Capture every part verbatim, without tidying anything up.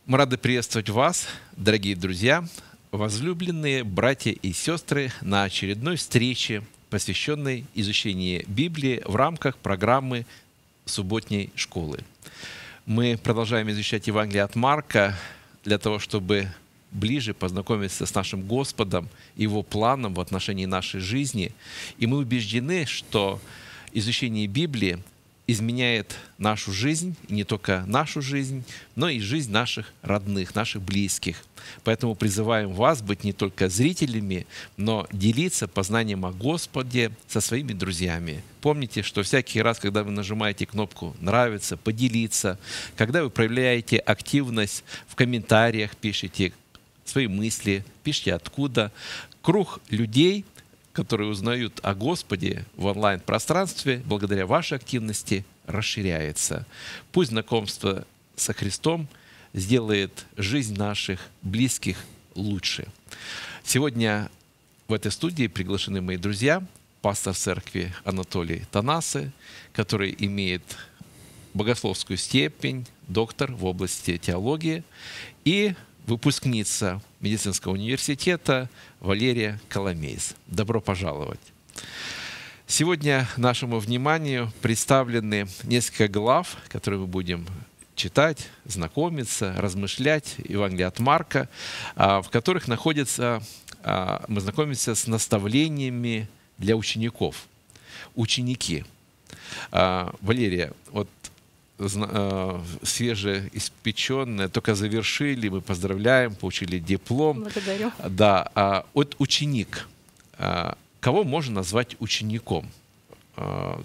Мы рады приветствовать вас, дорогие друзья, возлюбленные братья и сестры, на очередной встрече, посвященной изучению Библии в рамках программы субботней школы. Мы продолжаем изучать Евангелие от Марка для того, чтобы ближе познакомиться с нашим Господом, Его планом в отношении нашей жизни. И мы убеждены, что изучение Библии изменяет нашу жизнь, и не только нашу жизнь, но и жизнь наших родных, наших близких. Поэтому призываем вас быть не только зрителями, но делиться познанием о Господе со своими друзьями. Помните, что всякий раз, когда вы нажимаете кнопку «Нравится», «Поделиться», когда вы проявляете активность в комментариях, пишите свои мысли, пишите откуда, круг людей, которые узнают о Господе в онлайн-пространстве, благодаря вашей активности расширяется. Пусть знакомство со Христом сделает жизнь наших близких лучше. Сегодня в этой студии приглашены мои друзья, пастор церкви Анатолий Танасы, который имеет богословскую степень, доктор в области теологии, и выпускница медицинского университета Валерия Коломейс. Добро пожаловать! Сегодня нашему вниманию представлены несколько глав, которые мы будем читать, знакомиться, размышлять, Евангелие от Марка, в которых находится, мы знакомимся с наставлениями для учеников. Ученики. Валерия, вот свежеиспеченное, только завершили, мы поздравляем, получили диплом. Благодарю. Да, а вот ученик. Кого можно назвать учеником? В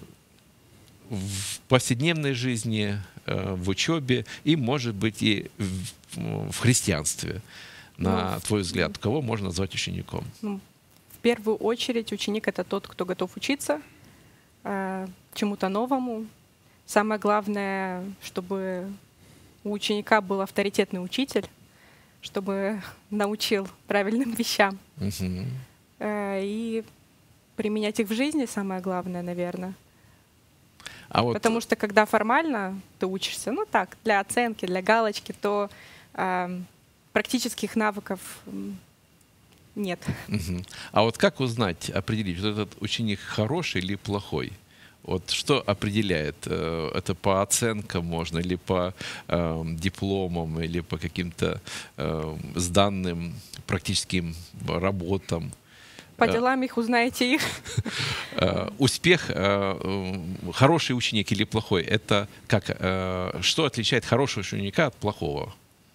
повседневной жизни, в учебе и, может быть, и в христианстве. На ну, твой взгляд, кого можно назвать учеником? Ну, в первую очередь ученик — это тот, кто готов учиться чему-то новому. Самое главное, чтобы у ученика был авторитетный учитель, чтобы научил правильным вещам. Uh-huh. И применять их в жизни самое главное, наверное. А вот... Потому что когда формально ты учишься, ну так, для оценки, для галочки, то э, практических навыков нет. Uh-huh. А вот как узнать, определить, что этот ученик хороший или плохой? Вот что определяет? Это по оценкам можно, или по э, дипломам, или по каким-то э, сданным практическим работам? По делам их узнаете их. Успех, хороший ученик или плохой, это как? Что отличает хорошего ученика от плохого?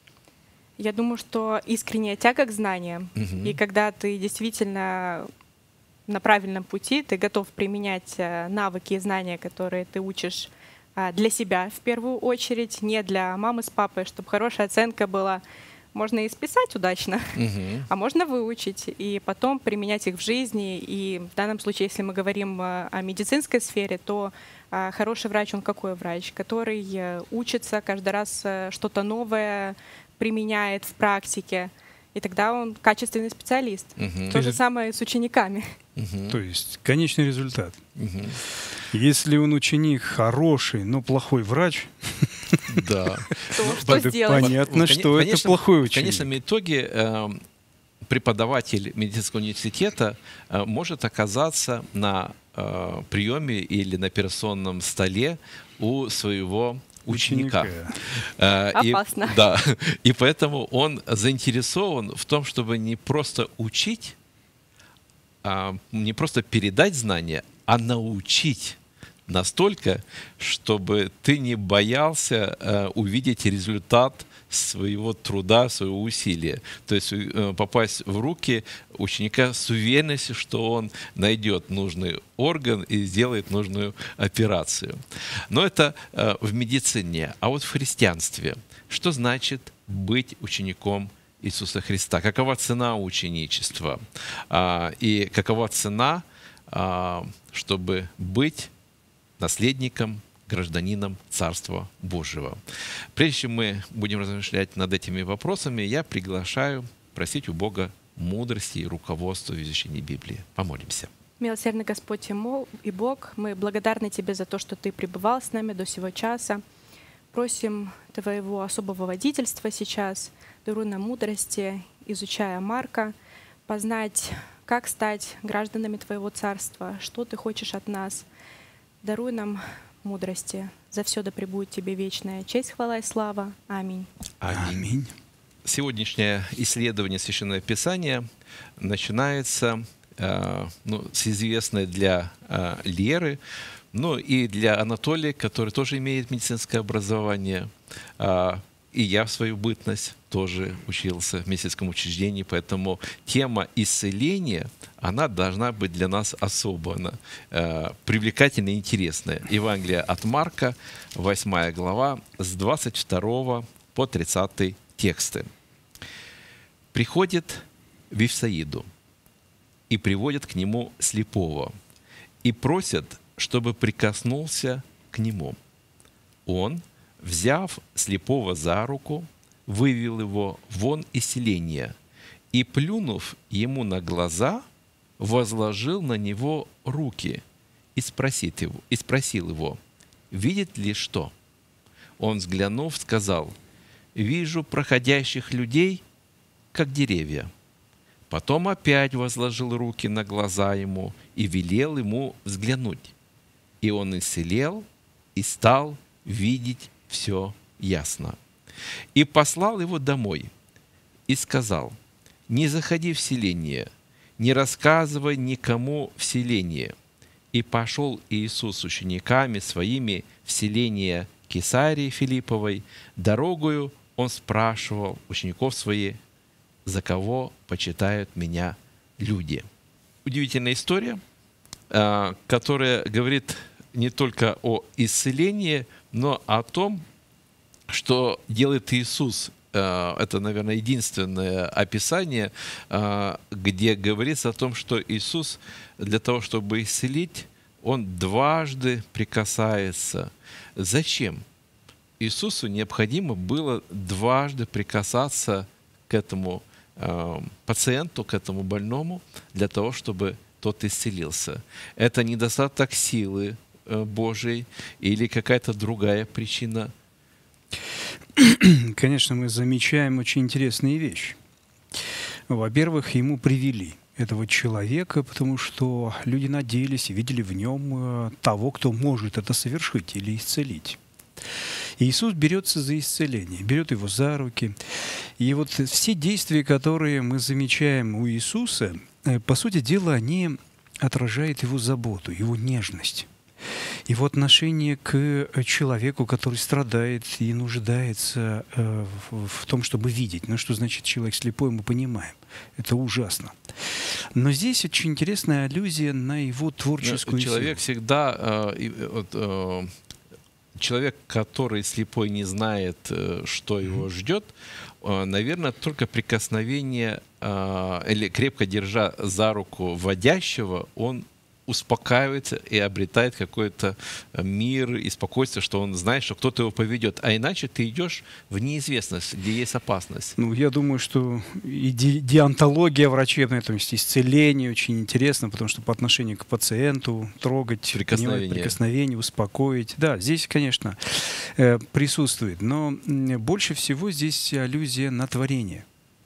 Я думаю, что искренняя тяга к знаниям. Угу. И когда ты действительно на правильном пути, ты готов применять навыки и знания, которые ты учишь для себя в первую очередь, не для мамы с папой, чтобы хорошая оценка была. Можно и списать удачно, uh-huh. а можно выучить и потом применять их в жизни. И в данном случае, если мы говорим о медицинской сфере, то хороший врач, он какой врач? Который учится каждый раз что-то новое, применяет в практике. И тогда он качественный специалист. Uh-huh. То же самое с учениками. Uh-huh. То есть конечный результат. Uh-huh. Если он ученик хороший, но плохой врач, да. Что сделать? Понятно, что это плохой ученик. В конечном итоге преподаватель медицинского университета может оказаться на приеме или на операционном столе у своего ученика. Опасно. И, да, и поэтому он заинтересован в том, чтобы не просто учить, а не просто передать знания, а научить настолько, чтобы ты не боялся э, увидеть результат своего труда, своего усилия. То есть э, попасть в руки ученика с уверенностью, что он найдет нужный орган и сделает нужную операцию. Но это э, в медицине. А вот в христианстве что значит быть учеником Иисуса Христа? Какова цена ученичества? А, и какова цена, а, чтобы быть наследником, гражданином Царства Божьего? Прежде чем мы будем размышлять над этими вопросами, я приглашаю просить у Бога мудрости и руководства в изучении Библии. Помолимся. Милосердный Господь и Бог, мы благодарны Тебе за то, что Ты пребывал с нами до сего часа. Просим Твоего особого водительства сейчас. Даруй нам мудрости, изучая Марка, познать, как стать гражданами Твоего Царства, что Ты хочешь от нас. Даруй нам мудрости. За все да пребудет Тебе вечная честь, хвала и слава. Аминь. Аминь. Сегодняшнее исследование Священного Писания начинается э, ну, с известной для э, Леры, ну и для Анатолия, который тоже имеет медицинское образование. Э, и я в свою бытность тоже учился в медицинском учреждении, поэтому тема исцеления, она должна быть для нас особо э, привлекательной и интересной. Евангелие от Марка, восьмая глава, с двадцать второго по тридцатый тексты. «Приходит в Вифсаиду, и приводят к нему слепого, и просят, чтобы прикоснулся к нему. Он, взяв слепого за руку, вывел его вон из селения, и, плюнув ему на глаза, возложил на него руки и, спросит его, и спросил его, видит ли что? Он, взглянув, сказал, вижу проходящих людей, как деревья. Потом опять возложил руки на глаза ему и велел ему взглянуть. И он исцелел и стал видеть все ясно. И послал его домой и сказал, не заходи в селение, не рассказывай никому в селении. И пошел Иисус с учениками своими в селение Кесарии Филипповой. Дорогою он спрашивал учеников своих, за кого почитают меня люди. Удивительная история, которая говорит не только о исцелении, но о том, что делает Иисус. Это, наверное, единственное описание, где говорится о том, что Иисус для того, чтобы исцелить, Он дважды прикасается. Зачем? Иисусу необходимо было дважды прикасаться к этому пациенту, к этому больному, для того, чтобы тот исцелился. Это недостаток силы Божией или какая-то другая причина? Конечно, мы замечаем очень интересные вещи. Во-первых, ему привели этого человека, потому что люди надеялись и видели в нем того, кто может это совершить или исцелить. И Иисус берется за исцеление, берет его за руки. И вот все действия, которые мы замечаем у Иисуса, по сути дела, они отражают его заботу, его нежность, его отношение к человеку, который страдает и нуждается в том, чтобы видеть. Ну, что значит человек слепой, мы понимаем. Это ужасно. Но здесь очень интересная аллюзия на его творческую силу. Человек всегда... Человек, который слепой, не знает, что его ждет, наверное, только прикосновение или крепко держа за руку водящего, он успокаивается и обретает какой-то мир и спокойствие, что он знает, что кто-то его поведет. А иначе ты идешь в неизвестность, где есть опасность. Ну, я думаю, что и ди- диантология врачебная, то есть исцеление очень интересно, потому что по отношению к пациенту трогать, прикосновение, понимать, прикосновение успокоить. Да, здесь, конечно, э, присутствует. Но больше всего здесь аллюзия на творение.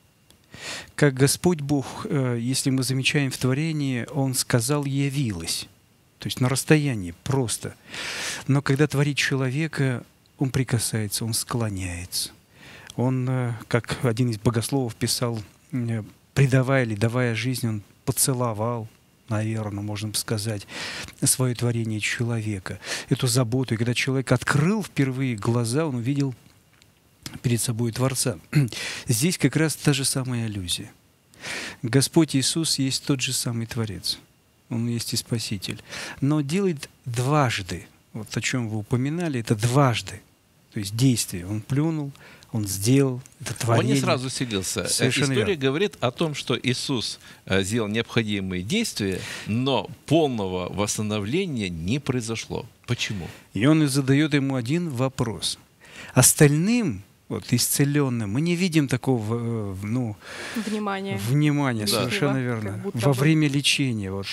Как Господь Бог, если мы замечаем в творении, Он сказал «явилось», то есть на расстоянии просто. Но когда творит человека, Он прикасается, Он склоняется. Он, как один из богословов писал, предавая или давая жизнь, Он поцеловал, наверное, можно сказать, свое творение человека. Эту заботу. И когда человек открыл впервые глаза, он увидел перед собой Творца. Здесь как раз та же самая аллюзия. Господь Иисус есть тот же самый Творец. Он есть и Спаситель. Но делает дважды. Вот о чем вы упоминали, это дважды. То есть действие. Он плюнул, Он сделал это творение. Он не сразу исцелился. Совершенно История верно. говорит о том, что Иисус сделал необходимые действия, но полного восстановления не произошло. Почему? И Он и задает ему один вопрос. Остальным, вот, исцеленным, мы не видим такого, ну, Внимание. внимания, Лишнего, совершенно как верно. будто Во бы. время лечения, вот,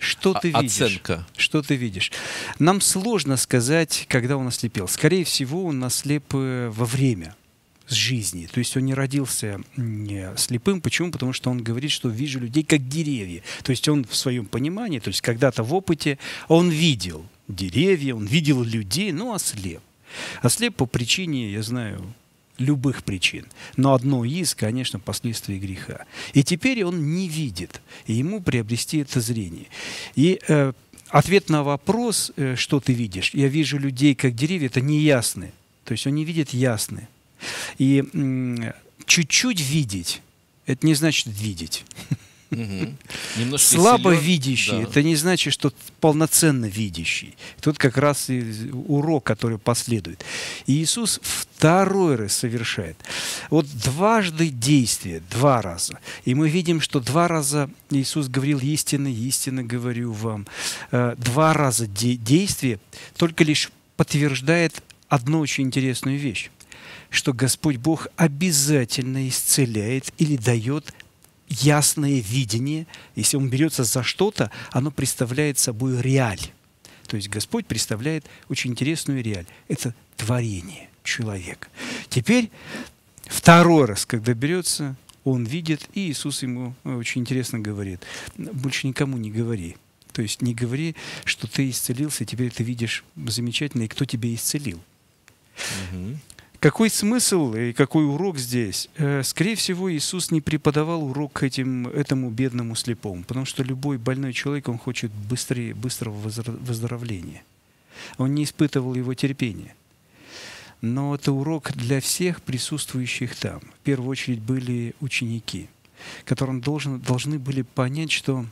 Что ты видишь? Оценка. Что ты видишь? Нам сложно сказать, когда он ослепел. Скорее всего, он ослеп э, во время с жизни. То есть он не родился не слепым. Почему? Потому что он говорит, что вижу людей как деревья. То есть он в своем понимании, то есть когда-то в опыте, он видел деревья, он видел людей, но ослеп. Ослеп по причине, я знаю, любых причин. Но одно из, конечно, последствий греха. И теперь он не видит, и ему приобрести это зрение. И э, ответ на вопрос, э, что ты видишь, я вижу людей как деревья, это неясны. То есть он не видит ясны. И м, чуть-чуть видеть, это не значит видеть. Угу. Слабо видящий, да. это не значит, что полноценно видящий. Тут как раз и урок, который последует. И Иисус второй раз совершает. Вот дважды действие, два раза. И мы видим, что два раза Иисус говорил истинно, истинно говорю вам. Два раза де- действие только лишь подтверждает одну очень интересную вещь, что Господь Бог обязательно исцеляет или дает ясное видение. Если он берется за что-то, оно представляет собой реаль. То есть Господь представляет очень интересную реаль. Это творение, человек. Теперь второй раз, когда берется, он видит, и Иисус ему очень интересно говорит: больше никому не говори. То есть не говори, что ты исцелился, и теперь ты видишь замечательно, и кто тебя исцелил. Угу. Какой смысл и какой урок здесь? Скорее всего, Иисус не преподавал урок этим, этому бедному слепому, потому что любой больной человек, он хочет быстрее, быстрого выздоровления. Он не испытывал его терпения. Но это урок для всех присутствующих там. В первую очередь были ученики, которым должен, должны были понять, что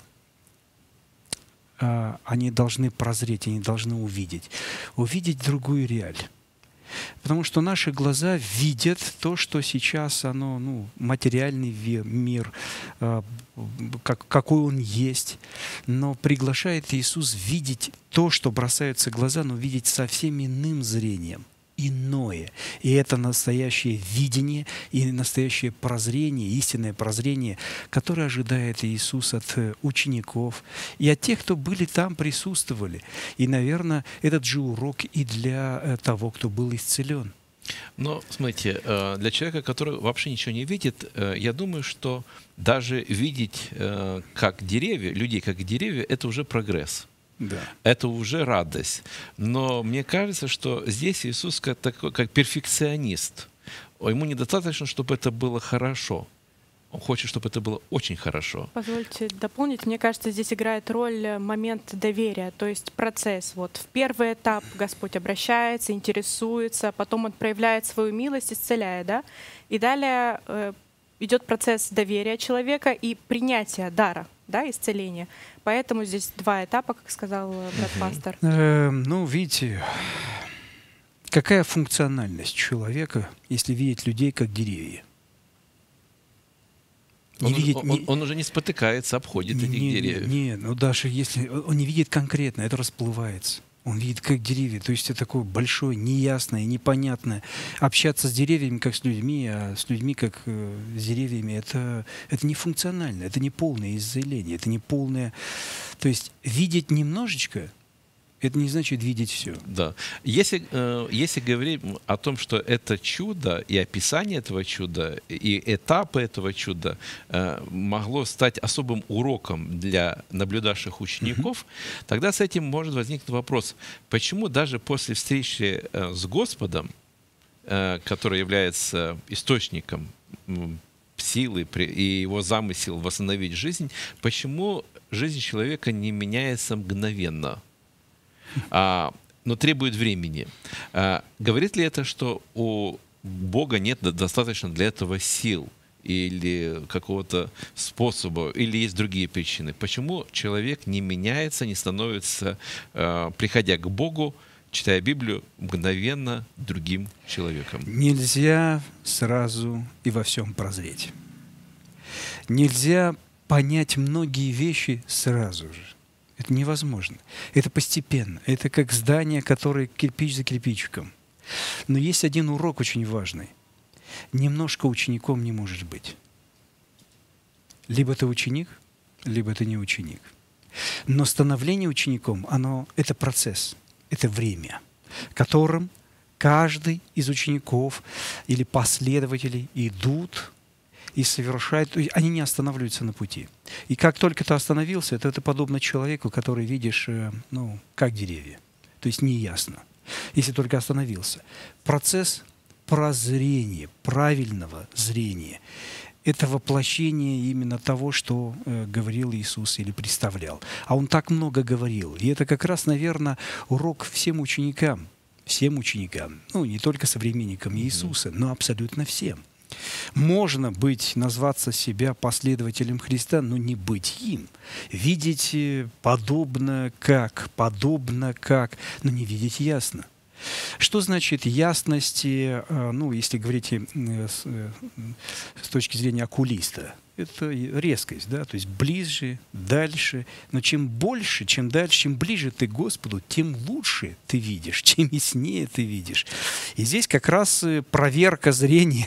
а, они должны прозреть, они должны увидеть. Увидеть другую реаль. Потому что наши глаза видят то, что сейчас оно, ну, материальный мир, э, как, какой он есть. Но приглашает Иисус видеть то, что бросаются глаза, но видеть совсем иным зрением. Иное. И это настоящее видение и настоящее прозрение, истинное прозрение, которое ожидает Иисус от учеников и от тех, кто были там, присутствовали. И, наверное, этот же урок и для того, кто был исцелен. Но, смотрите, для человека, который вообще ничего не видит, я думаю, что даже видеть как деревья, людей как деревья, это уже прогресс. Да. Это уже радость. Но мне кажется, что здесь Иисус как, такой, как перфекционист. Ему недостаточно, чтобы это было хорошо. Он хочет, чтобы это было очень хорошо. Позвольте дополнить. Мне кажется, здесь играет роль момент доверия, то есть процесс. Вот в первый этап Господь обращается, интересуется, потом Он проявляет свою милость, исцеляя, да? И далее э, идет процесс доверия человека и принятия дара, да, исцеления. Поэтому здесь два этапа, как сказал брат-пастор. Э, ну, видите, какая функциональность человека, если видеть людей как деревья? Он, видеть, он, не, он уже не спотыкается, обходит не, этих не, деревьев. Нет, ну даже если он не видит конкретно, это расплывается. Он видит как деревья, то есть это такое большое, неясное, непонятное. Общаться с деревьями как с людьми, а с людьми как э, с деревьями, это, это не функционально, это не полное исцеление, это не полное... То есть видеть немножечко, это не значит видеть все. Да. Если, э, если говорить о том, что это чудо, и описание этого чуда, и этапы этого чуда э, могло стать особым уроком для наблюдавших учеников, mm-hmm. тогда с этим может возникнуть вопрос, почему даже после встречи э, с Господом, э, который является источником э, силы и его замысел восстановить жизнь, почему жизнь человека не меняется мгновенно? А, но требует времени. А, говорит ли это, что у Бога нет достаточно для этого сил или какого-то способа, или есть другие причины? Почему человек не меняется, не становится, а, приходя к Богу, читая Библию, мгновенно другим человеком? Нельзя сразу и во всем прозреть. Нельзя понять многие вещи сразу же. Это невозможно. Это постепенно. Это как здание, которое кирпич за кирпичиком. Но есть один урок очень важный. Немножко учеником не может быть. Либо ты ученик, либо ты не ученик. Но становление учеником, оно, это процесс, это время, которым каждый из учеников или последователей идут и совершают, то есть они не останавливаются на пути. И как только ты остановился, это, это подобно человеку, который видишь, ну, как деревья. То есть неясно, если только остановился. Процесс прозрения, правильного зрения — это воплощение именно того, что э, говорил Иисус или представлял. А Он так много говорил. И это как раз, наверное, урок всем ученикам, всем ученикам, ну, не только современникам Иисуса, но абсолютно всем. Можно быть, назваться себя последователем Христа, но не быть им. Видеть подобно как, подобно как, но не видеть ясно. Что значит ясности, ну, если говорить с, с точки зрения окулиста? Это резкость, да, то есть ближе, дальше. Но чем больше, чем дальше, чем ближе ты к Господу, тем лучше ты видишь, чем яснее ты видишь. И здесь как раз проверка зрения.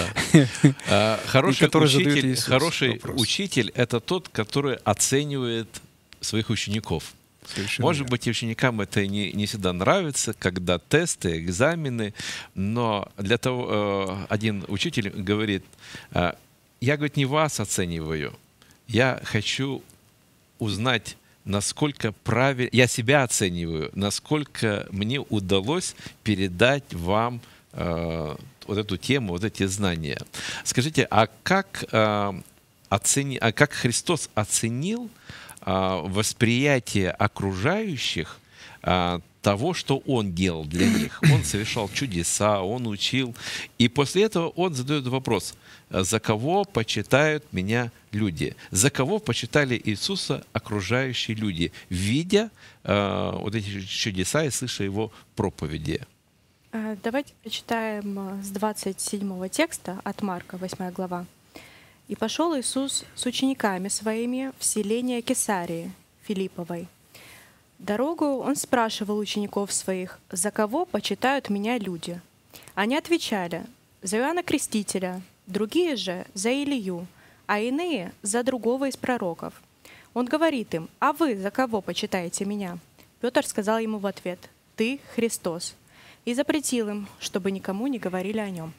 Да. Хороший учитель, хороший учитель — это тот, который оценивает своих учеников. Совершенно Может верно. быть, ученикам это не, не всегда нравится, когда тесты, экзамены, но для того э, один учитель говорит: э, я, говорит, не вас оцениваю, я хочу узнать, насколько правильно, я себя оцениваю, насколько мне удалось передать вам э, вот эту тему, вот эти знания. Скажите, а как, э, оцени, а как Христос оценил восприятие окружающих а, того, что Он делал для них? Он совершал чудеса, Он учил. И после этого Он задает вопрос: за кого почитают меня люди? За кого почитали Иисуса окружающие люди, видя а, вот эти чудеса и слыша Его проповеди? Давайте прочитаем с двадцать седьмого текста от Марка, восьмая глава. «И пошел Иисус с учениками своими в селение Кесарии Филипповой. Дорогу он спрашивал учеников своих: за кого почитают меня люди? Они отвечали: за Иоанна Крестителя, другие же за Илию, а иные за другого из пророков. Он говорит им: а вы за кого почитаете меня? Петр сказал ему в ответ: ты Христос. И запретил им, чтобы никому не говорили о нем».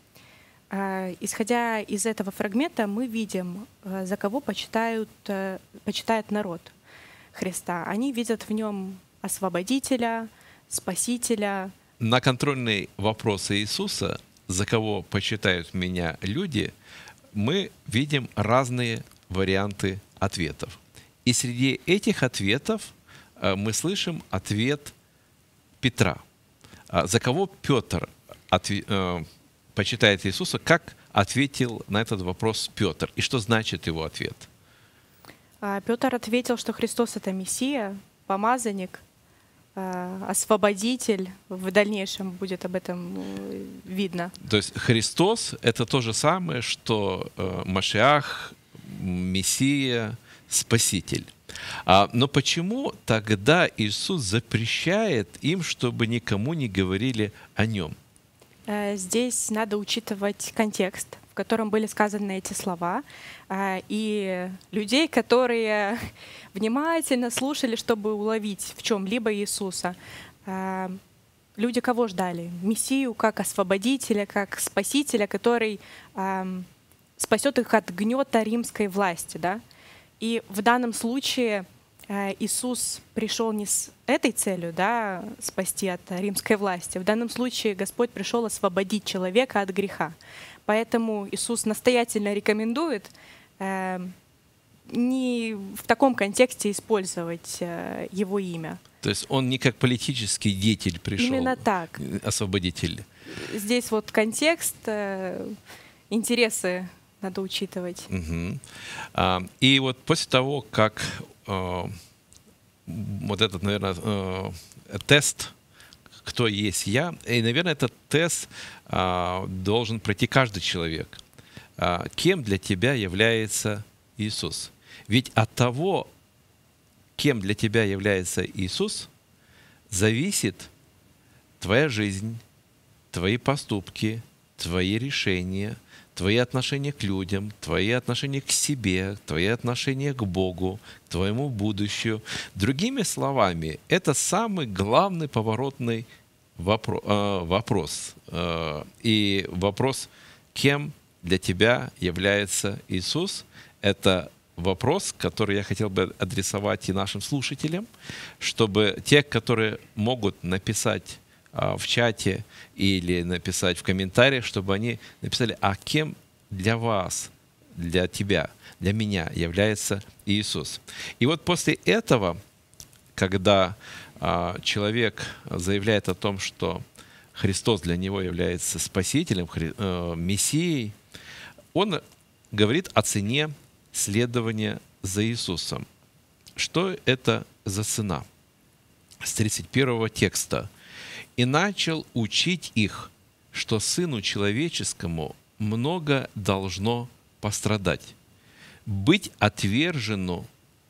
Исходя из этого фрагмента, мы видим, за кого почитают, почитает народ Христа. Они видят в нем освободителя, спасителя. На контрольный вопрос Иисуса: за кого почитают меня люди, мы видим разные варианты ответов. И среди этих ответов мы слышим ответ Петра. За кого Петр ответил? Почитает Иисуса, как ответил на этот вопрос Петр, и что значит его ответ? Петр ответил, что Христос — это Мессия, помазанник, освободитель. В дальнейшем будет об этом видно. То есть Христос — это то же самое, что Машиах, Мессия, Спаситель. Но почему тогда Иисус запрещает им, чтобы никому не говорили о Нем? Здесь надо учитывать контекст, в котором были сказаны эти слова, и людей, которые внимательно слушали, чтобы уловить в чем-либо Иисуса. Люди кого ждали? Мессию как освободителя, как спасителя, который спасет их от гнета римской власти. Да? И в данном случае Иисус пришел не с этой целью, да, спасти от римской власти. В данном случае Господь пришел освободить человека от греха. Поэтому Иисус настоятельно рекомендует э, не в таком контексте использовать э, Его имя. То есть Он не как политический деятель пришел? Именно так. Освободитель. Здесь вот контекст, э, интересы надо учитывать. Угу. А, и вот после того, как вот этот, наверное, тест «Кто есть я?», и, наверное, этот тест должен пройти каждый человек. Кем для тебя является Иисус? Ведь от того, кем для тебя является Иисус, зависит твоя жизнь, твои поступки, твои решения, твои отношения к людям, твои отношения к себе, твои отношения к Богу, к твоему будущему. Другими словами, это самый главный поворотный вопро- э, вопрос. Э, и вопрос, кем для тебя является Иисус, это вопрос, который я хотел бы адресовать и нашим слушателям, чтобы те, которые могут написать в чате или написать в комментариях, чтобы они написали, а кем для вас, для тебя, для меня является Иисус. И вот после этого, когда а, человек заявляет о том, что Христос для него является Спасителем, хри, э, Мессией, он говорит о цене следования за Иисусом. Что это за цена? С тридцать первого текста. «И начал учить их, что Сыну Человеческому много должно пострадать, быть отвержену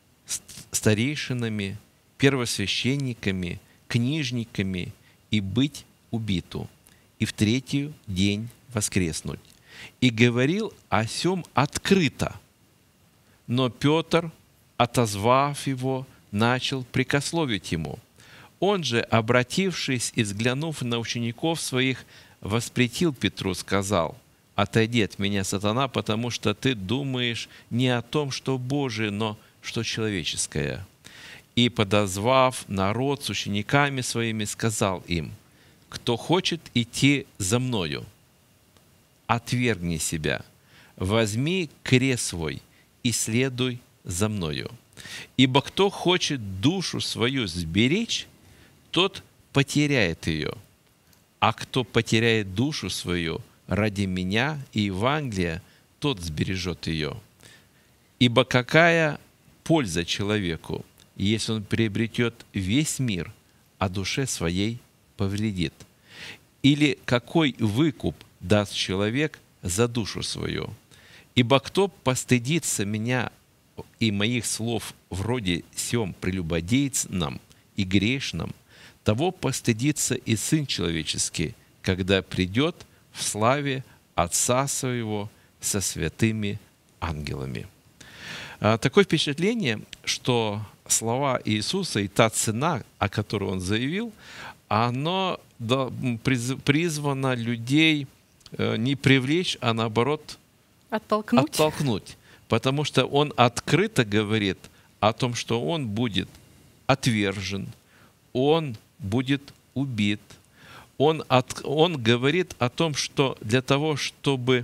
старейшинами, первосвященниками, книжниками и быть убиту, и в третий день воскреснуть. И говорил о сем открыто. Но Петр, отозвав его, начал прикословить ему. Он же, обратившись и взглянув на учеников своих, воспретил Петру, сказал: «Отойди от меня, сатана, потому что ты думаешь не о том, что Божие, но что человеческое». И, подозвав народ с учениками своими, сказал им: «Кто хочет идти за мною, отвергни себя, возьми крест свой и следуй за мною. Ибо кто хочет душу свою сберечь, тот потеряет ее, а кто потеряет душу свою ради меня и Евангелия, тот сбережет ее. Ибо какая польза человеку, если он приобретет весь мир, а душе своей повредит? Или какой выкуп даст человек за душу свою? Ибо кто постыдится меня и моих слов вроде сем прелюбодейцам и грешным, того постыдится и Сын Человеческий, когда придет в славе Отца Своего со святыми ангелами». Такое впечатление, что слова Иисуса и та цена, о которой Он заявил, оно призвано людей не привлечь, а наоборот оттолкнуть. оттолкнуть. Потому что Он открыто говорит о том, что Он будет отвержен, Он будет убит. Он, от, он говорит о том, что для того, чтобы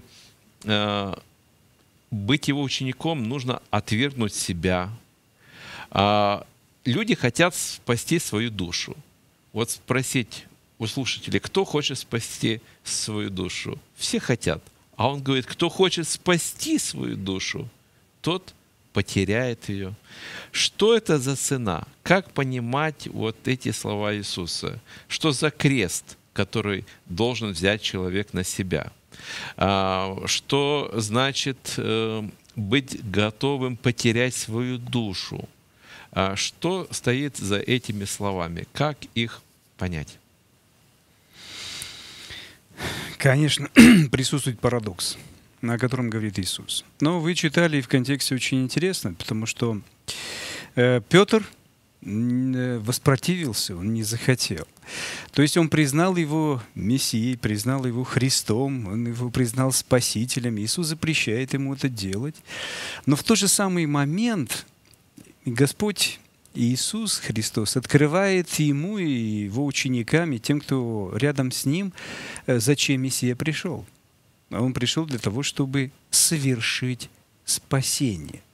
э, быть Его учеником, нужно отвергнуть себя. А люди хотят спасти свою душу. Вот спросить у слушателей, кто хочет спасти свою душу? Все хотят. А он говорит, кто хочет спасти свою душу, тот потеряет ее. Что это за цена? Как понимать вот эти слова Иисуса? Что за крест, который должен взять человек на себя? Что значит быть готовым потерять свою душу? Что стоит за этими словами? Как их понять? Конечно, присутствует парадокс, о котором говорит Иисус. Но вы читали в контексте очень интересно, потому что э, Петр воспротивился, он не захотел. То есть он признал его Мессией, признал его Христом, он его признал Спасителем. Иисус запрещает ему это делать. Но в тот же самый момент Господь Иисус Христос открывает ему и его ученикам, и тем, кто рядом с ним, зачем Мессия пришел. Он пришел для того, чтобы совершить спасение.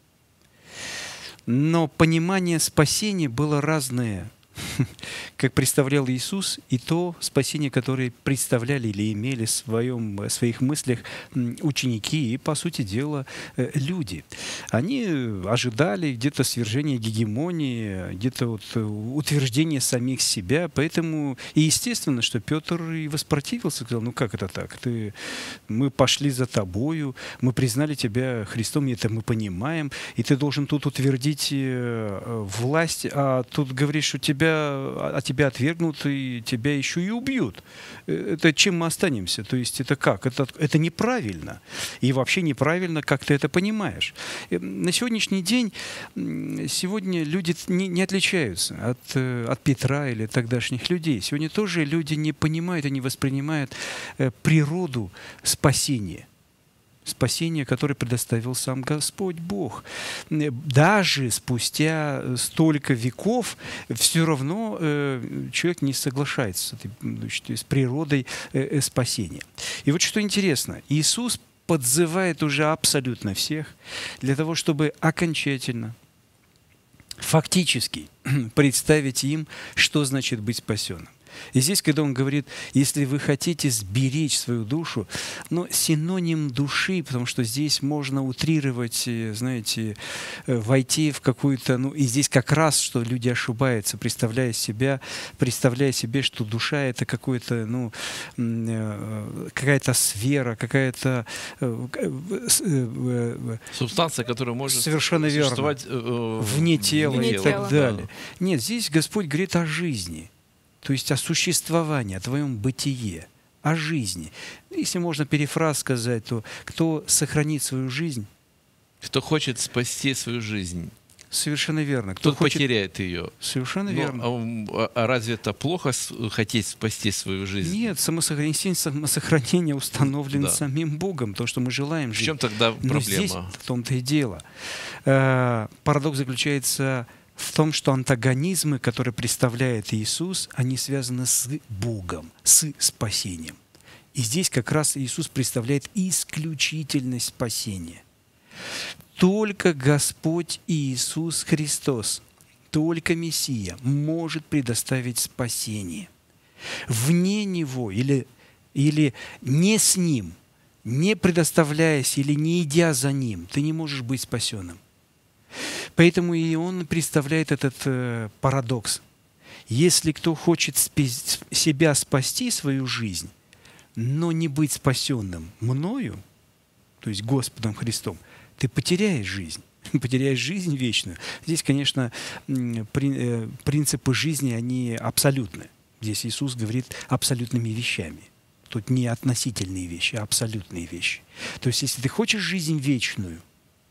Но понимание спасения было разное, как представлял Иисус, и то спасение, которое представляли или имели в своем, в своих мыслях ученики и, по сути дела, люди. Они ожидали где-то свержения гегемонии, где-то вот утверждения самих себя, поэтому и естественно, что Петр и воспротивился, сказал, ну как это так? Ты, мы пошли за тобою, мы признали тебя Христом, и это мы понимаем, и ты должен тут утвердить власть, а тут говоришь, у тебя тебя, от тебя отвергнут, и тебя еще и убьют. Это чем мы останемся? То есть это как? Это, это неправильно. И вообще неправильно, как ты это понимаешь. На сегодняшний день, сегодня люди не, не отличаются от, от Петра или тогдашних людей. Сегодня тоже люди не понимают и не воспринимают природу спасения. Спасение, которое предоставил сам Господь Бог. Даже спустя столько веков все равно э, человек не соглашается с, этой, значит, с природой э, спасения. И вот что интересно, Иисус подзывает уже абсолютно всех для того, чтобы окончательно, фактически представить им, что значит быть спасенным. И здесь, когда он говорит, если вы хотите сберечь свою душу, но синоним души, потому что здесь можно утрировать, знаете, войти в какую-то, ну и здесь как раз, что люди ошибаются, представляя себя, представляя себе, что душа это какой-то, ну, какая-то сфера, какая-то субстанция, которая может совершенно верно, существовать э, вне тела вне и тела. так далее. Нет, здесь Господь говорит о жизни. То есть о существовании, о твоем бытие, о жизни. Если можно перефраз сказать, то кто сохранит свою жизнь... Кто хочет спасти свою жизнь. Совершенно верно. Кто Тот хочет... потеряет ее. Совершенно Но, верно. А, а разве это плохо хотеть спасти свою жизнь? Нет, самосохранение, самосохранение установлено Да. самим Богом, то, что мы желаем жить. В чем тогда проблема? Но здесь в том-то и дело. Парадокс заключается в том, что антагонизмы, которые представляет Иисус, они связаны с Богом, с спасением. И здесь как раз Иисус представляет исключительность спасения. Только Господь Иисус Христос, только Мессия может предоставить спасение. Вне Него или, или не с Ним, не предоставляясь или не идя за Ним, ты не можешь быть спасенным. Поэтому и он представляет этот э, парадокс. Если кто хочет спи- себя спасти, свою жизнь, но не быть спасенным мною, то есть Господом Христом, ты потеряешь жизнь, потеряешь жизнь вечную. Здесь, конечно, при, э, принципы жизни, они абсолютны. Здесь Иисус говорит абсолютными вещами. Тут не относительные вещи, а абсолютные вещи. То есть, если ты хочешь жизнь вечную,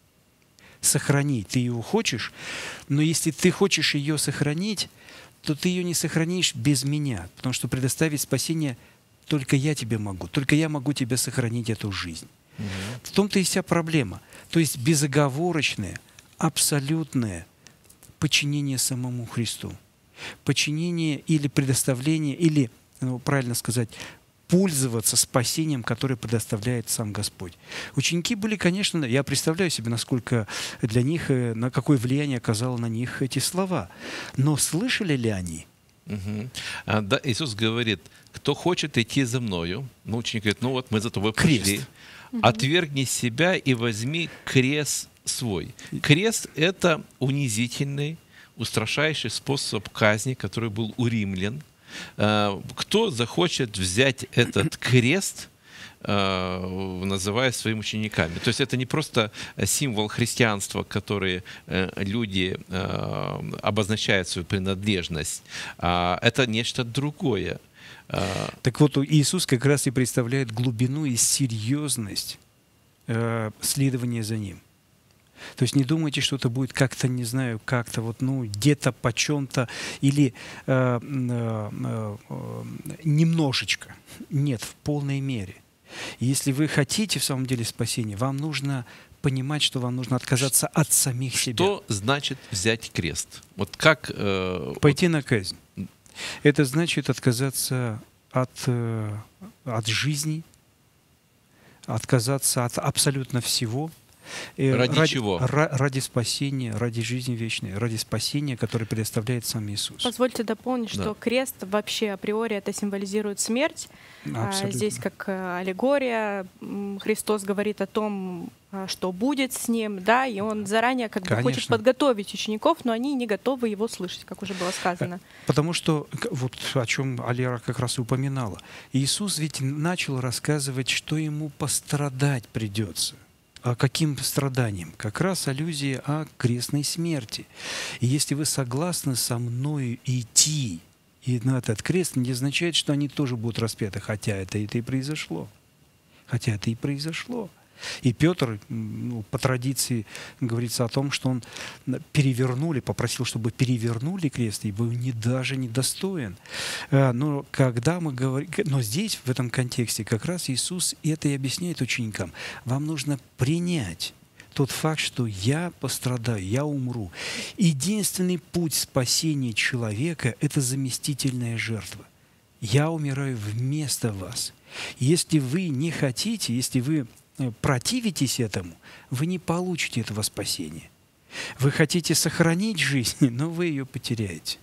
сохранить, ты ее хочешь, но если ты хочешь ее сохранить, то ты ее не сохранишь без меня, потому что предоставить спасение только я тебе могу, только я могу тебе сохранить эту жизнь. Угу. В том-то и вся проблема. То есть безоговорочное, абсолютное подчинение самому Христу. Подчинение или предоставление, или, ну, правильно сказать, пользоваться спасением, которое предоставляет сам Господь. Ученики были, конечно, я представляю себе, насколько для них, на какое влияние оказало на них эти слова. Но слышали ли они? Угу. А, да, Иисус говорит, кто хочет идти за мною, ну, ученик говорит, ну вот мы за тобой пришли, отвергни себя и возьми крест свой. Крест — это унизительный, устрашающий способ казни, который был у римлян. Кто захочет взять этот крест, называя своими учениками? То есть это не просто символ христианства, который люди обозначают свою принадлежность, а это нечто другое. Так вот, Иисус как раз и представляет глубину и серьезность следования за Ним. То есть не думайте, что это будет как-то, не знаю, как-то вот, ну, где-то почем-то или э, э, э, немножечко. Нет, в полной мере. И если вы хотите в самом деле спасения, вам нужно понимать, что вам нужно отказаться от самих себя. Что значит взять крест? Вот как... Э, Пойти вот... на казнь. Это значит отказаться от, э, от жизни, отказаться от абсолютно всего. Ради, ради чего? Ради спасения, ради жизни вечной, ради спасения, которое предоставляет сам Иисус. Позвольте дополнить, да. что крест вообще априори это символизирует смерть. Абсолютно. Здесь как аллегория. Христос говорит о том, что будет с ним, да, и он заранее как бы Конечно. хочет подготовить учеников, но они не готовы его слышать, как уже было сказано. Потому что, вот о чем Алера как раз и упоминала, Иисус ведь начал рассказывать, что ему пострадать придется о каким страданиям? Как раз аллюзия о крестной смерти. И если вы согласны со мною идти и на этот крест, не означает, что они тоже будут распяты, хотя это, это и произошло. Хотя это и произошло. И Петр, ну, по традиции говорится о том, что он перевернули, попросил, чтобы перевернули крест, ибо он не, даже недостоин. Но когда мы говорим, но здесь, в этом контексте, как раз Иисус это и объясняет ученикам. Вам нужно принять тот факт, что я пострадаю, я умру. Единственный путь спасения человека – это заместительная жертва. Я умираю вместо вас. Если вы не хотите, если вы противитесь этому, вы не получите этого спасения. Вы хотите сохранить жизнь, но вы ее потеряете.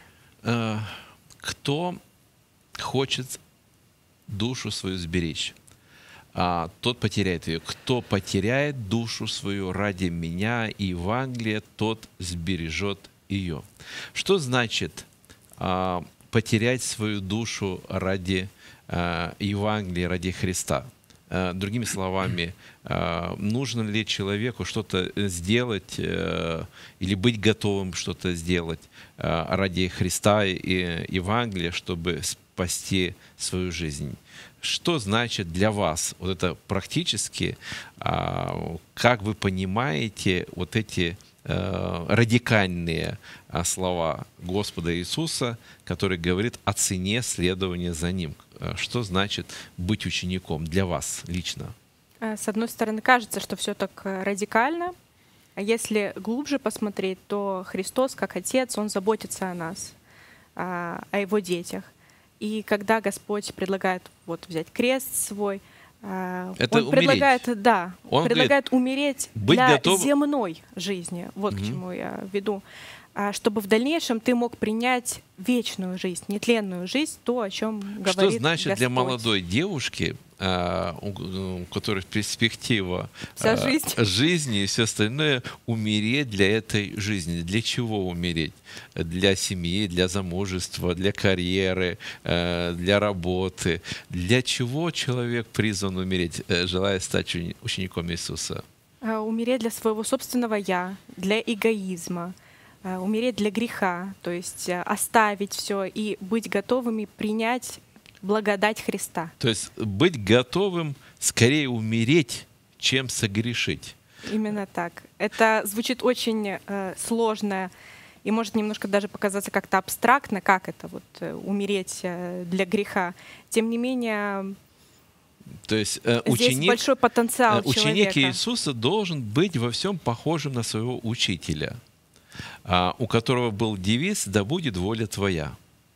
Кто хочет душу свою сберечь, а тот потеряет ее. Кто потеряет душу свою ради меня и Евангелия, тот сбережет ее. Что значит а, потерять свою душу ради а, Евангелия, ради Христа? Другими словами, нужно ли человеку что-то сделать или быть готовым что-то сделать ради Христа и Евангелия, чтобы спасти свою жизнь? Что значит для вас вот это практически, как вы понимаете вот эти радикальные слова Господа Иисуса, который говорит о цене следования за Ним? Что значит быть учеником для вас лично? С одной стороны, кажется, что все так радикально. А если глубже посмотреть, то Христос, как Отец, Он заботится о нас, о Его детях. И когда Господь предлагает вот, взять крест свой, Это Он умереть. предлагает, да, Он предлагает говорит, умереть быть для готов... земной жизни. Вот угу. к чему я веду. Чтобы в дальнейшем ты мог принять вечную жизнь, нетленную жизнь, то, о чем говорит Господь. Что значит для молодой девушки, у которой перспектива Вся жизнь. жизни и все остальное, умереть для этой жизни? Для чего умереть? Для семьи, для замужества, для карьеры, для работы. Для чего человек призван умереть, желая стать учеником Иисуса? Умереть для своего собственного «я», для эгоизма, умереть для греха, то есть оставить все и быть готовыми принять благодать Христа. То есть быть готовым скорее умереть, чем согрешить. Именно так. Это звучит очень э, сложно и может немножко даже показаться как-то абстрактно, как это вот э, умереть э, для греха. Тем не менее, то есть э, ученик, здесь большой потенциал э, ученик человека. Иисуса должен быть во всем похожим на своего учителя, Uh, у которого был девиз «Да будет воля твоя»,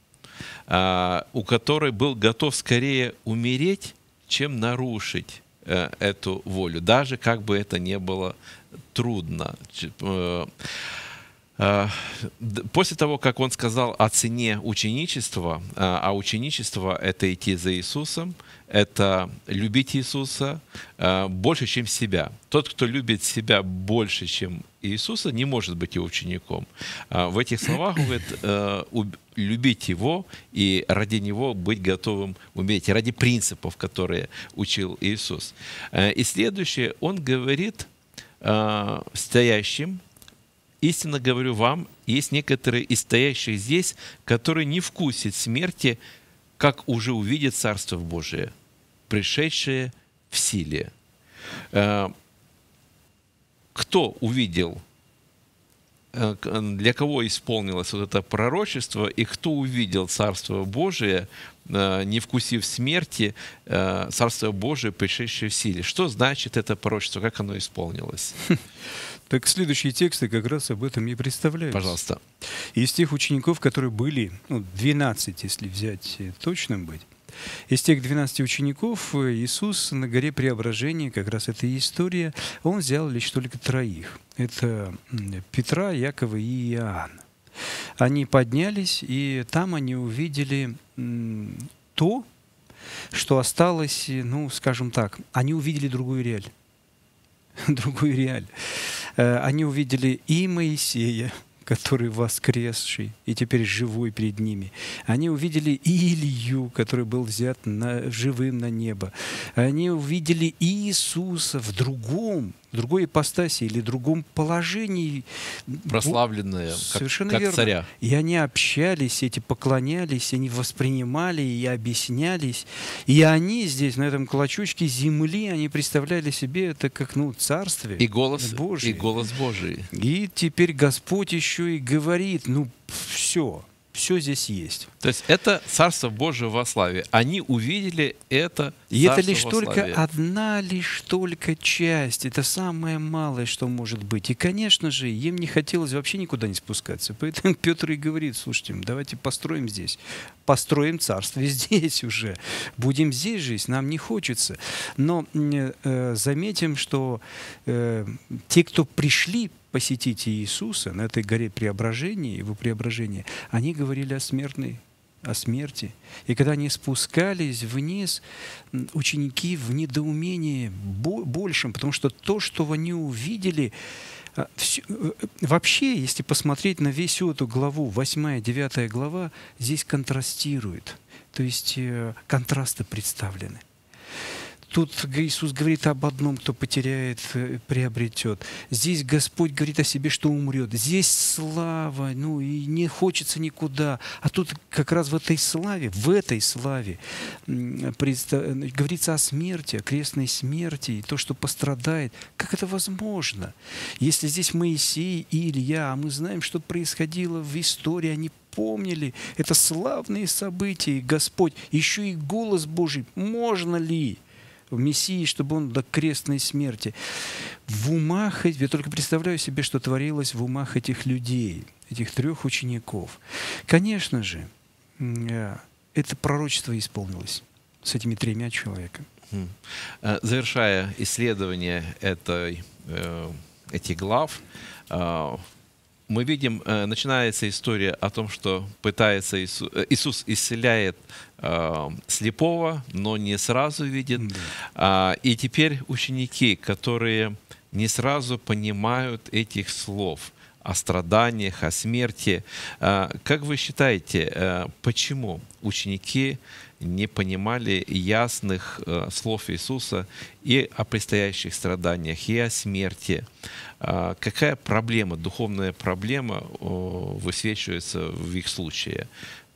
uh, у которой был готов скорее умереть, чем нарушить uh, эту волю, даже как бы это ни было трудно. Uh, uh, после того, как он сказал о цене ученичества, uh, а ученичество — это идти за Иисусом, это любить Иисуса uh, больше, чем себя. Тот, кто любит себя больше, чем Иисуса, не может быть его учеником. В этих словах он говорит, любить Его и ради Него быть готовым умереть, ради принципов, которые учил Иисус. И следующее, он говорит стоящим: истинно говорю вам, есть некоторые из стоящих здесь, которые не вкусят смерти, как уже увидят Царство Божие, пришедшее в силе. Кто увидел, для кого исполнилось вот это пророчество, и кто увидел Царство Божие, не вкусив смерти, Царство Божие, пришедшее в силе? Что значит это пророчество, как оно исполнилось? Так следующие тексты как раз об этом и представляют. Пожалуйста. Из тех учеников, которые были, ну, двенадцать, если взять точным быть, из тех двенадцати учеников Иисус на горе Преображения, как раз эта история, Он взял лишь только троих. Это Петра, Якова и Иоанна. Они поднялись, и там они увидели то, что осталось, ну, скажем так, они увидели другую реаль. Другую реаль. Они увидели и Моисея, который воскресший и теперь живой перед ними. Они увидели Илью, который был взят на, живым на небо. Они увидели Иисуса в другом, в другой ипостаси или другом положении. Прославленное, Совершенно как, как верно. царя. И они общались, эти поклонялись, они воспринимали и объяснялись. И они здесь, на этом клочочке земли, они представляли себе это как ну, царствие И голос, Божий. и голос Божий. И теперь Господь еще и говорит, ну все, все здесь есть. То есть это Царство Божие во славе. Они увидели это И Царство это лишь во только славе. одна лишь только часть. Это самое малое, что может быть. И, конечно же, им не хотелось вообще никуда не спускаться. Поэтому Петр и говорит, слушайте, давайте построим здесь. Построим царствие здесь уже. Будем здесь жить, нам не хочется. Но э, заметим, что э, те, кто пришли посетить Иисуса на этой горе преображения, его преображения, они говорили о смертной, о смерти. И когда они спускались вниз, ученики в недоумении большем, потому что то, что они увидели, все, вообще, если посмотреть на всю эту главу, восьмая, девятая глава, здесь контрастирует. То есть контрасты представлены. Тут Иисус говорит об одном, кто потеряет, приобретет. Здесь Господь говорит о себе, что умрет. Здесь слава, ну и не хочется никуда. А тут как раз в этой славе, в этой славе говорится о смерти, о крестной смерти, и то, что пострадает. Как это возможно? Если здесь Моисей и Илья, а мы знаем, что происходило в истории, они помнили, это славные события, и Господь, еще и голос Божий, можно ли в Мессии, чтобы он до крестной смерти. В умах, я только представляю себе, что творилось в умах этих людей, этих трех учеников. Конечно же, это пророчество исполнилось с этими тремя человеками. Завершая исследование этой, этих глав, мы видим, начинается история о том, что пытается Иисус, Иисус исцеляет э, слепого, но не сразу видит. Mm-hmm. А, и теперь ученики, которые не сразу понимают этих слов о страданиях, о смерти. А, как вы считаете, а, почему ученики не понимали ясных э, слов Иисуса и о предстоящих страданиях, и о смерти? А какая проблема, духовная проблема о, высвечивается в их случае?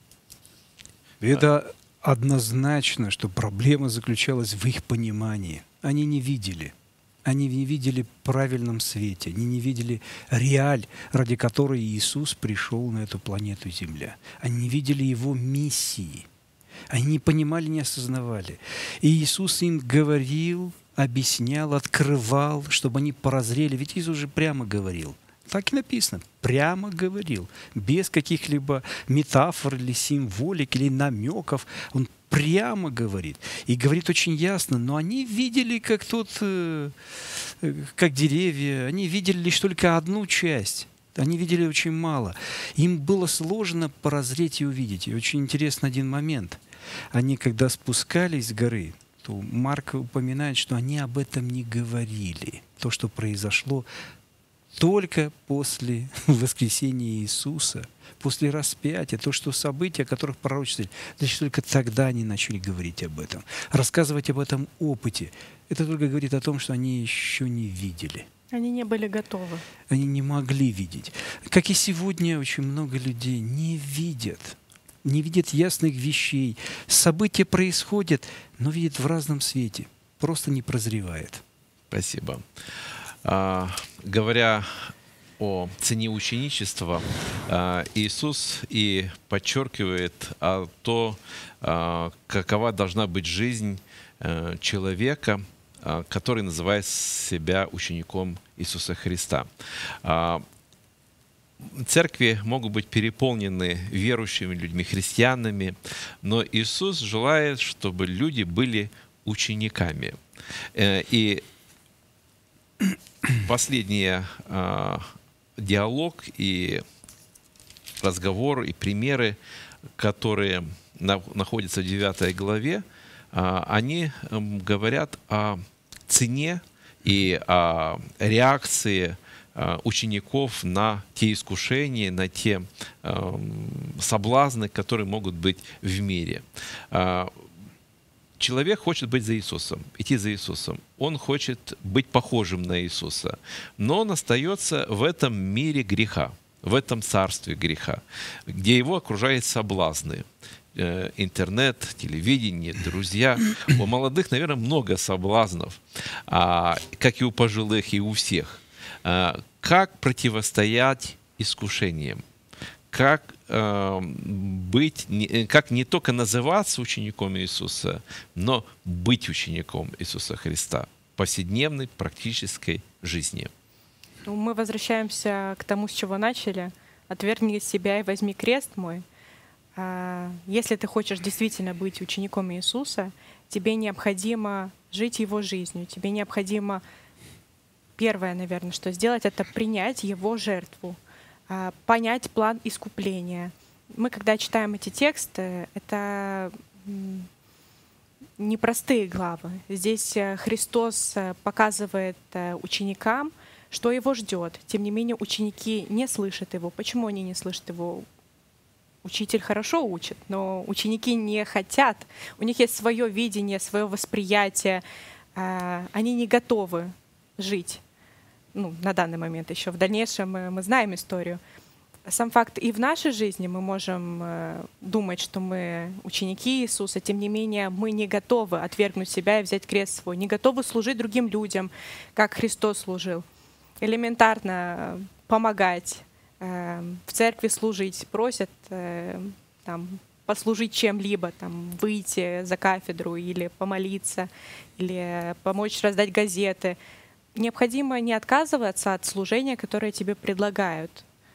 Это однозначно, что проблема заключалась в их понимании. Они не видели. Они не видели в правильном свете. Они не видели реаль, ради которой Иисус пришел на эту планету Земля. Они не видели Его миссии. Они не понимали, не осознавали. И Иисус им говорил, объяснял, открывал, чтобы они прозрели. Ведь Иисус же прямо говорил. Так и написано. Прямо говорил. Без каких-либо метафор или символик, или намеков. Он прямо говорит. И говорит очень ясно. Но они видели, как тот, как деревья. Они видели лишь только одну часть. Они видели очень мало. Им было сложно прозреть и увидеть. И очень интересный один момент. Они, когда спускались с горы, то Марк упоминает, что они об этом не говорили. То, что произошло только после воскресения Иисуса, после распятия, то, что события, о которых пророчествовали, значит, только тогда они начали говорить об этом, рассказывать об этом опыте. Это только говорит о том, что они еще не видели. Они не были готовы. Они не могли видеть. Как и сегодня очень много людей не видят. Не видят ясных вещей. События происходят, но видят в разном свете. Просто не прозревает. Спасибо. А, говоря о цене ученичества, а, Иисус и подчеркивает а, то, а, какова должна быть жизнь а, человека, а, который называет себя учеником Иисуса Христа. А, Церкви могут быть переполнены верующими людьми, христианами, но Иисус желает, чтобы люди были учениками. И последний диалог и разговор, и примеры, которые находятся в девятой главе, они говорят о цене и о реакции учеников на те искушения, на те соблазны, которые могут быть в мире. Человек хочет быть за Иисусом, идти за Иисусом. Он хочет быть похожим на Иисуса. Но он остается в этом мире греха, в этом царстве греха, где его окружают соблазны. Интернет, телевидение, друзья. У молодых, наверное, много соблазнов, как и у пожилых, и у всех. Как противостоять искушениям? Как э, быть, не, как не только называться учеником Иисуса, но быть учеником Иисуса Христа в повседневной практической жизни. Ну, мы возвращаемся к тому, с чего начали. «Отвергни себя и возьми крест мой». Если ты хочешь действительно быть учеником Иисуса, тебе необходимо жить Его жизнью. Тебе необходимо, первое, наверное, что сделать, это принять Его жертву, понять план искупления. Мы, когда читаем эти тексты, это непростые главы. Здесь Христос показывает ученикам, что его ждет. Тем не менее, ученики не слышат его. Почему они не слышат его? Учитель хорошо учит, но ученики не хотят. У них есть свое видение, свое восприятие. Они не готовы жить. Ну, на данный момент еще. В дальнейшем мы, мы знаем историю. Сам факт и в нашей жизни мы можем э, думать, что мы ученики Иисуса, тем не менее мы не готовы отвергнуть себя и взять крест свой, не готовы служить другим людям, как Христос служил. Элементарно помогать, э, в церкви служить, просят э, там, послужить чем-либо, там, выйти за кафедру или помолиться, или помочь раздать газеты. Необходимо не отказываться от служения, которое тебе предлагают,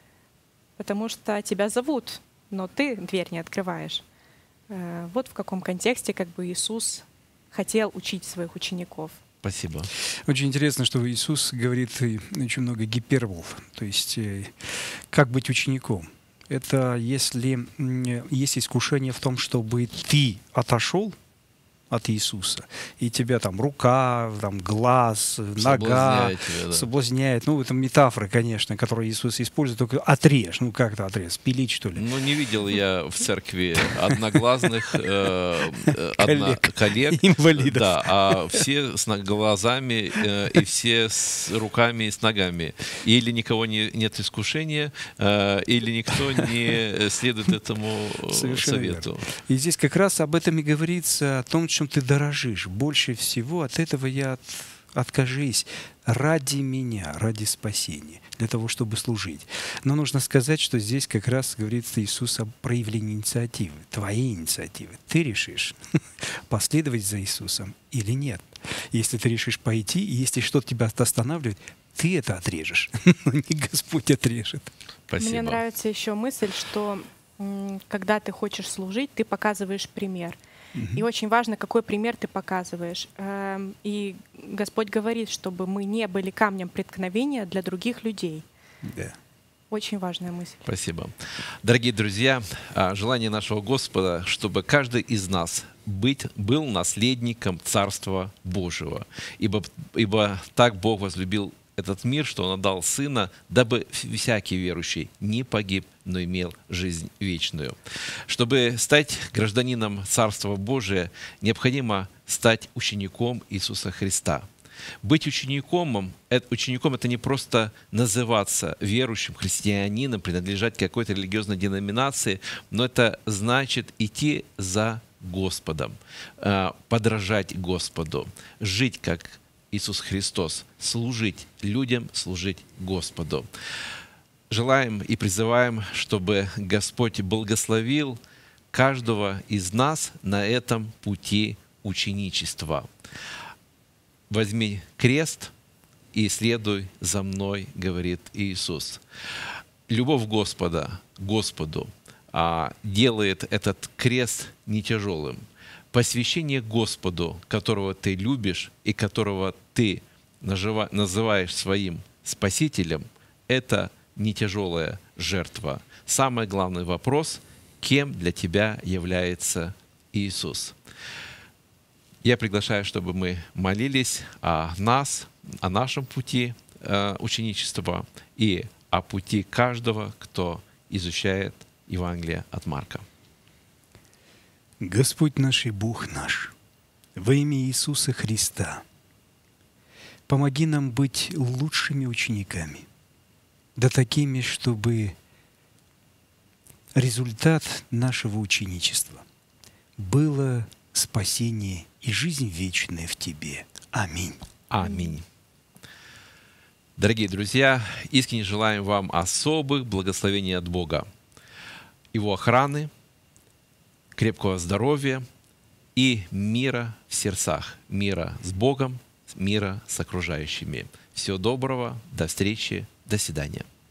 потому что тебя зовут, но ты дверь не открываешь. Вот в каком контексте как бы Иисус хотел учить своих учеников. Спасибо. Очень интересно, что Иисус говорит очень много гипербол, то есть как быть учеником. Это если есть искушение в том, чтобы ты отошел от Иисуса, и тебя там рука, там, глаз, нога тебя, да. соблазняет. Ну, это метафоры, конечно, которые Иисус использует, только отрежь. Ну, как-то отрежь, спилить, что ли? Ну, не видел я в церкви одноглазных э, одно, коллег, инвалидов. Да, а все с глазами э, и все с руками и с ногами. Или никого не, нет искушения, э, или никто не следует этому Совершенно совету. Верно. И здесь как раз об этом и говорится, о том, чем ты дорожишь. Больше всего от этого я от, откажись ради меня, ради спасения, для того, чтобы служить. Но нужно сказать, что здесь как раз говорится Иисус о проявлении инициативы, твоей инициативы. Ты решишь последовать за Иисусом или нет. Если ты решишь пойти, и если что-то тебя останавливает, ты это отрежешь, но не Господь отрежет. Спасибо. Мне нравится еще мысль, что когда ты хочешь служить, ты показываешь пример. И очень важно, какой пример ты показываешь. И Господь говорит, чтобы мы не были камнем преткновения для других людей. Да. Очень важная мысль. Спасибо. Дорогие друзья, желание нашего Господа, чтобы каждый из нас быть, был наследником Царства Божьего. Ибо, ибо так Бог возлюбил этот мир, что Он отдал Сына, дабы всякий верующий не погиб, но имел жизнь вечную. Чтобы стать гражданином Царства Божия, необходимо стать учеником Иисуса Христа. Быть учеником, учеником — это не просто называться верующим христианином, принадлежать какой-то религиозной деноминации, но это значит идти за Господом, подражать Господу, жить как Иисус Христос, служить людям, служить Господу. Желаем и призываем, чтобы Господь благословил каждого из нас на этом пути ученичества. Возьми крест и следуй за мной, говорит Иисус. Любовь Господа, Господу делает этот крест не тяжелым. Посвящение Господу, которого ты любишь и которого ты называешь своим Спасителем, это не тяжелая жертва. Самый главный вопрос — кем для тебя является Иисус? Я приглашаю, чтобы мы молились о нас, о нашем пути э, ученичества и о пути каждого, кто изучает Евангелие от Марка. Господь наш и Бог наш, во имя Иисуса Христа, помоги нам быть лучшими учениками, да такими, чтобы результат нашего ученичества было спасение и жизнь вечная в Тебе. Аминь. Аминь. Дорогие друзья, искренне желаем вам особых благословений от Бога, Его охраны, крепкого здоровья и мира в сердцах, мира с Богом, мира с окружающими. Всего доброго, до встречи, до свидания.